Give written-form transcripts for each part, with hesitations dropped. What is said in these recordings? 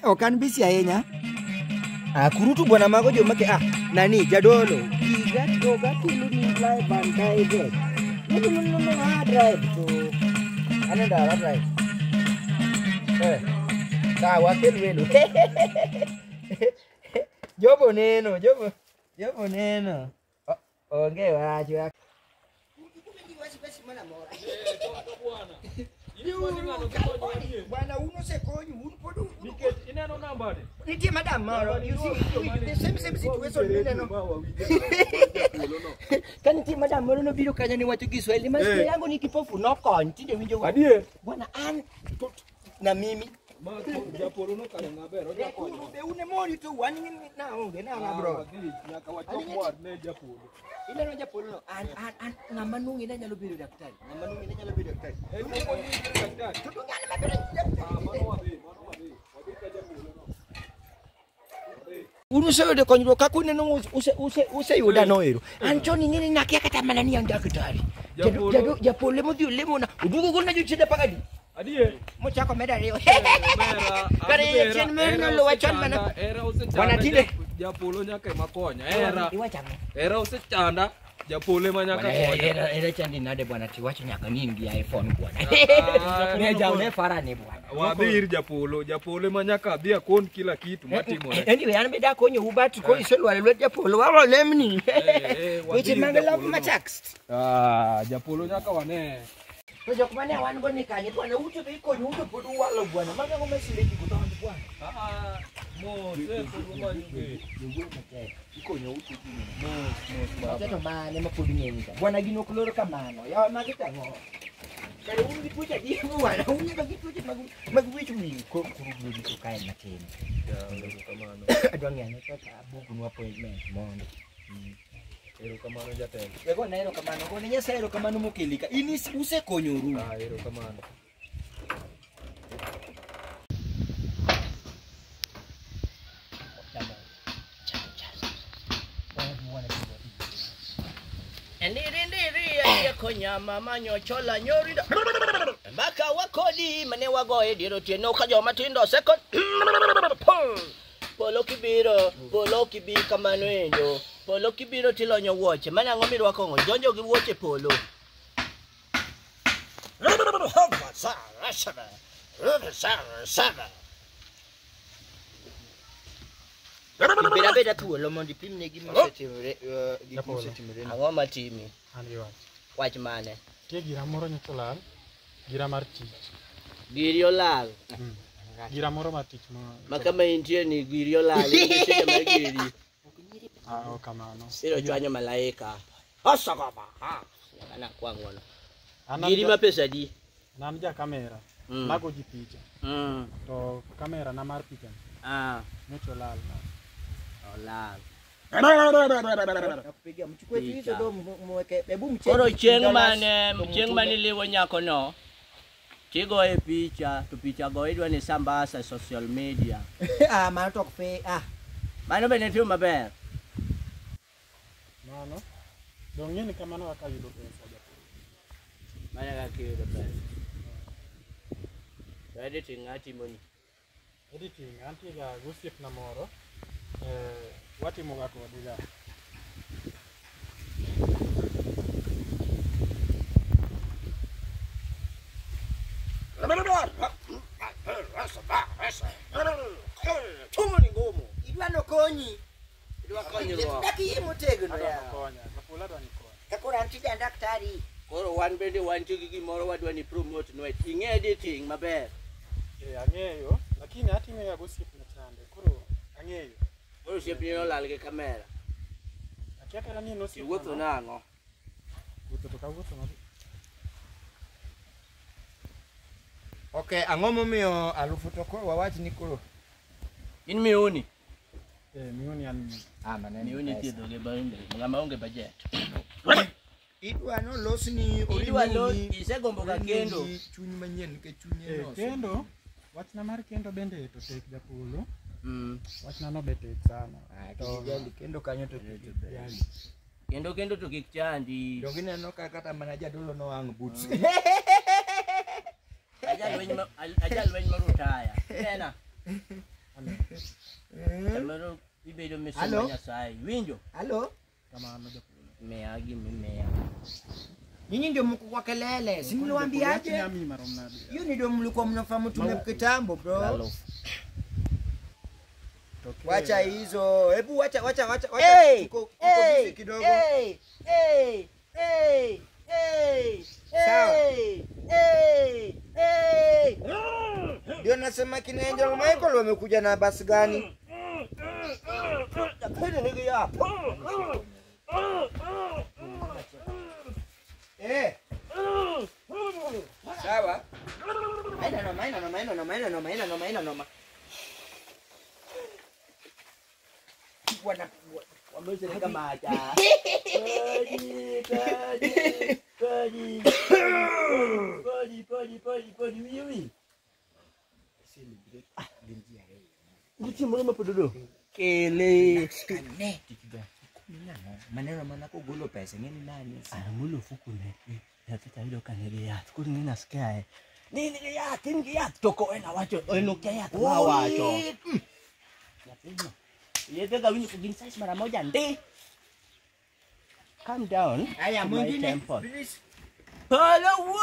Okan bisi ahinya. Kurutu bwana mago joma ke nani jadolo. Giga toga kilu ni live bandai ge. No drive to. Ananda drive. Sawa kelwelo. Jobo neno. Onge wacho. Bwana uno sekonyu un podu Nikech ineno namba de. nitie madam moro you see the same situation mineno kan nitie madam moro nobiro kanyo ni wacho Kiswahili masikio yangu ni kipofu nokony tinde winjo Adier. bwana an na mimi Ma japolo no kare maber ojakonyo. be une mori to wan na onge na bro Nyaka wachok war ne japolo. ile no japolo no an ng'ama nung'i ne nyalo bedo daktari ng'ama nung'i ne nyalo bedo daktari to to ng'ano maber Mano wadhi. Wadhi ka japolo no. Useyudo konyruok kaka uneno useyuda noero. An choni ng'eni nakia kata mana ni an daktari. Japolo modhi olemo na udugo gol na jochiende pagadi. Adier. Mochako meda riyo. Mera. Kare chien mer no lo wachon mana. Era usechanda. Bwana tinde. Japolo nyaka makonya. Era. Iwachamo. Era usechanda. Japolo ema nyaka konya. Era chandi nade bwana tiwacho nyaka ni in gi iPhone bwana. Ne jaune farani bwana. Wadhi ir japolo. Japolo ema nyaka dhi akon kila kitu matimore. Anyway an beda konyo ubat ko iselwar lwet japolo waro lemni. Weche mag love matax. Japolo nyaka wane. To jok mane wan go ni kanye bwana uto be konyo uto pod walo bwana maga ngome sileki kutondo bwana. Mo seko rumanyo Ikonyo uto gini. Mo mane mapod ng'eni ka. Bwana gino kloro kamano. Ya magi tango. Kare un gi tuoche di bwana un gi tuoche mag wich wi ko kuru gi to kae matin. kamano. Adwa ng'ane kaka buku no appointment mondo. Erokamano jatelo. Ego na erokamano. Gone Nyasaye erokamano mokelika. In usekonyoru. Erokamano. Ndiri ya konyama manyo chola nyorida. Mbaka wakodi mane wagoe diro tieno ka joma tindo second. Polo kibi kamano endo. Polo kibiro tilonyo wuoche. Mana ng'o mirwako ng'o jonjo gi wuoche polo. Beda thuolo mondo ipimne gima osetimore ang'o matimi wach mane tie gira moro nyoto lal gira mar tich giri olal gira moro mar tich ma kama intie ni giri olal intie mar giri o kamano siro chwanyo malaika osogoma kana kwang'ono giri ma pesa di nan ja kamera mago ji picha to kamera na mar picha nyoto lal olal Koro chieng' mane liwo nyako no tigoye picha to picha go idwa ni sambasa social media mano tok pe mano bende timo maber mano dong ng'eni kamano kaka yudo pesa mane kaka yudo pesa editing atimoni editing antie ga gosiep na moro watimo ga kode ga Tumoni ngomo idwano konyi idwa konyruok daki motegno ya konya kapula dwa ni konya kakora antida daktari koro wan bende wantie gi gimoro wadwa ni promote no ing'e editing maber ang'eyo lakini atime ga gosiep na chande koro ang'eyo koro siepni olal gi kamera akia kara ni nosiep iwuotho nang'o wuotho to kawuotho no okay ang'o momiyo alufu to koro wawach ni koro in miuni miuni an maneno miuni thiedho gi bende ng'ama onge budget idwano losni isegombo ga kendo chuny manyien ke chunye no kendo wachna mar kendo bende to tek japolo wachna no be tek sana to kendo kanyo to kendo to kik chandi dong ineno kata mana jadolo no wang' boots ajal weny marutaya tena Kamero ibedo Halo? misuma Nyasaye. Winjo? Halo? Kamano Japolo. Mea gi mimea. Nyinyi ndio mko kwa kelele. Si mliwaambiaje? Nyami maromnadi. Hiyo ndio mlikuwa mnafahamu tume kitambo bro. Wacha hizo. Hebu wacha. Tuko busy kidogo. Sawa. Ndio nasema kina Angel Michael wamekuja na basi gani? Tapende nige ya. Sawa. Maina noma. Wana Wamezeka maja. Podi. Wiwi. Mti mbona pododo? Kele. Maneno manako gulo pesa ngeni nani? Mulo fukune. Yatata hilo kanele ya. Kuri nina sikia. Nini ya tingi ya toko ena wacho enukia ya tuma wacho. Yete gawini kuginsize mara moja ndi. Calm down. Haya mwingine. Polo.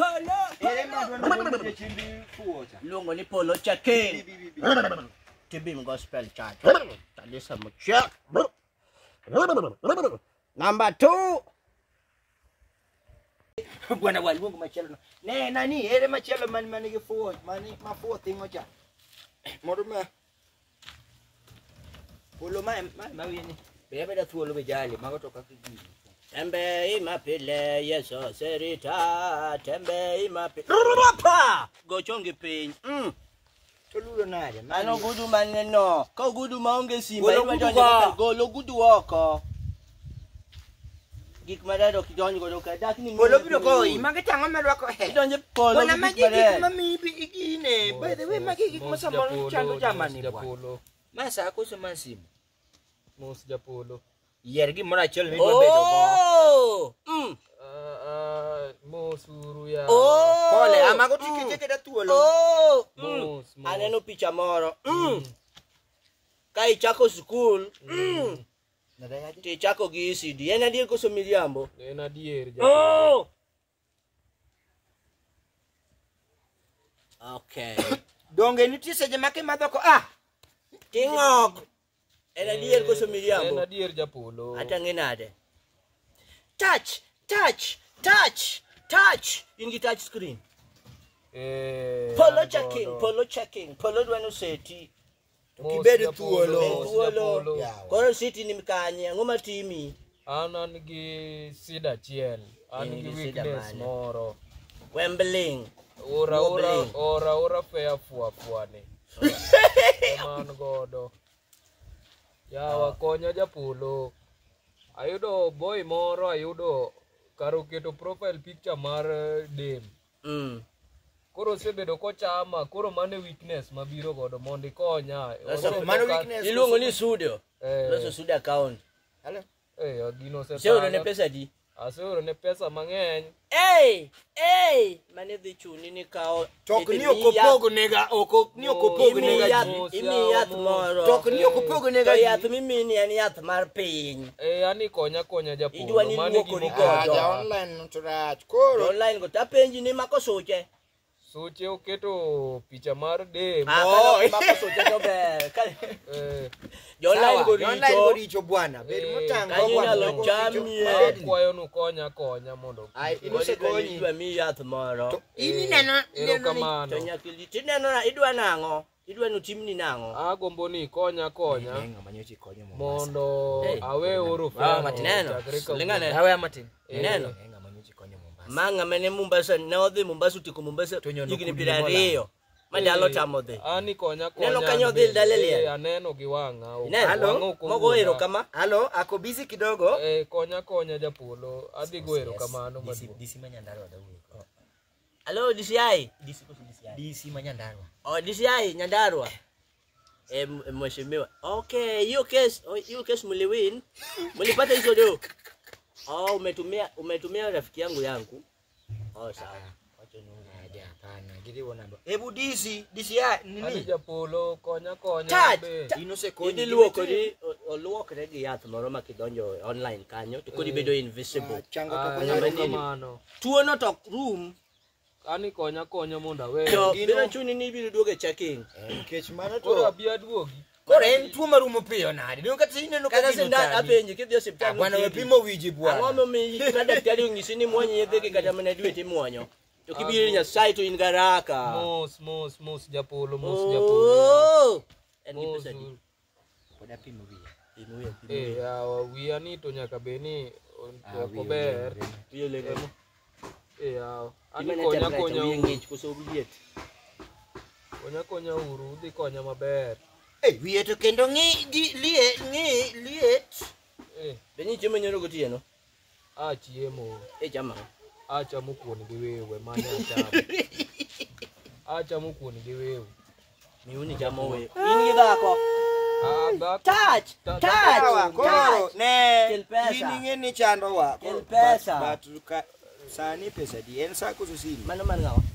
Ele chimbi kuocha. Lungo ni Polo Chake. Tibim Gospel Church. Talisa Mucha. Number 2. Bwana walimwengu machelo. Ne nani ele machelo mani kifuo. Mani mafuo tingo cha. Morume. Polo mawini. Bebe da tuolo bejali magotoka kijiji. Tembe imapile yeso serita. Tembe imapile. Rapa! Gochongi piny. Tolulo nade. Ano gudu maneno. Ka gudu maonge simba. Golo gudu oko. Gik madado kidonjo godo ka dak ni. Polo biro ko image tango melwako he. Kidonjo polo. Bona magiki mami igine. By the way magiki masamo chando jamani bwana. Masa akusema simu. Mos Japolo. Yergi mora chelo ni bedo ko. Mosuru ya. Pole amago tikeke da tuolo. Mos. Aneno picha moro. Ka ichako school. Ti ichako gi ECD. En adier koso miriambo. En adier Japolo. Okay. Donge nitie seje make madhoko Tingok. En adier koso miriambo. En adier Japolo. Ata ngenade. Touch. Ingi touch screen. Polo checking. Polo dwano seti. Kibedo tuolo. Koro siti ni mkanye. Ngoma timi. An gi sida chiel. An gi weakness moro. Wembling. Ora fair fuani. Man godo. Yawa konya Japolo. Ayudo boy moro ayudo karo keto profile picture mar dem. Koro sebedo kochama, koro mane weakness mabiro godo mondo konya. Mano weakness. Iluongo ni studio. Loso studio account. Halo. Gino se. Seuro ne pesa di. Aseuro ne pesa mang'eny. Mane dhi chuni ni kao. Tok ni okopogo nega Imi yath moro. Tok ni okopogo nega. Yath mimi ni en yath mar piny. Ani konya Japolo. Idwa ni luoko ni godo. Online to rach. Koro online go tapenji ni mako suche. Suche oketo picha mar dem. Mako suche to ber. Online go richo bwana. Bed motanga bwana. Kwayo nu konya mondo. Ai inose konyi. Idwa mi yath moro. Ini neno kamano. To nyakili tineno na idwa nango. Idwa no timni nango. Agombo ni konya. Manyochi konyo mo. Mondo awe oro fa. Matineno. Lingane. Awe matin. Neno. Manga mene Mombasa ne odhi Mombasa tiko Mombasa higni 20. Madalo tamo dhi. Ani konya. Neno kanyo dhi dalelia. Aneno gi wanga. Halo. Mogo ero kama. Halo, ako busy kidogo. Konya Japolo. Adhi go ero kamano maduong'. DC Manyandarwa dawuyo. Halo DCI. DC Manyandarwa. DCI Nyandarwa. Mheshimiwa. Okay, hiyo case mliwin. Mlipata hizo do. Umetumia rafiki yangu. Sawa. Wacha nione hapana. giriwo nando. Ebu disi ya Ani nini? japolo konya Touch. be. Ino se konyi. Idi luokre gi yath moro ma kidonjo online kanyo to kodi bedo invisible. Chango Ah, to nyalo konya. kamano. Tuo no to room Ani konya monda we. to biro chuni ni biro duoge checking. Kech mano Koro to. abia duogi. Koro en tuo marumo piyo nade. Ndio kata ineno Kata kata sindan apenji kidhi osiptal. Bwana wepimo wiji bwana. Ang'o mi ka daktari onyisi ni muonyo yedhe gi kata mana dwe timuonyo. To kibiro Nyasaye to in garaka. Mos japolo. Oh! En gi pesa di. Poda pimo wiye. Pimo wiye. Eh, yawa wiya ni to nyaka beni kober. Wiye lego. Eh, yawa. Ani Ani konya wiye ng'ich koso liet. konya uru udhi konya maber. Wiye to kendo liet. Eh, Beni chiemo nyoro gotieno. chiemo. Chama. Achamo kuon gi wewe mane achamo. Achamo kuon gi wewe. Miuni chamo we. In gi dhako. Touch. Koro ne Kel pesa. ing'e ni chando wa. Kel pesa. But sani pesa di en sa koso sini. Mano man ng'awa.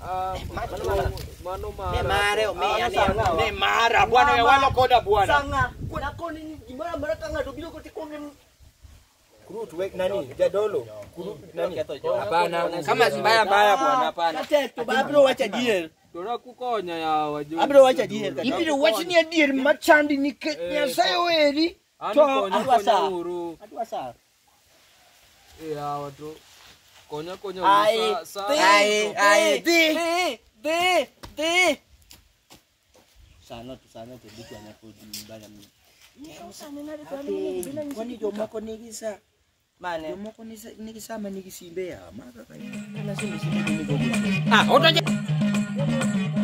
Mano Ne mare omiya sanga wa. ne mara bwana ya walo koda bwana. Sanga. Kuna koni imara mara tanga to biro koti kongen. Kurut wek nani jadolo. Kurut nani. Hapana, Kama mbaya bwana hapana. Katek to abiro wacha dier. Dora kukonya yawa jo. Abiro wacha dier. Ibiro wach ni adier machandi ni Nyasaye weri. Ani To konya uru. Adwa sa. Yawa to. Konya Ai. Di. Sana to bitu anya ko bana mi. Kwani jomoko nigi sa. Mane. Jomoko nigi sama nigi simbe ya. Maka kanya. Ana simbi ni gogo. Otoje.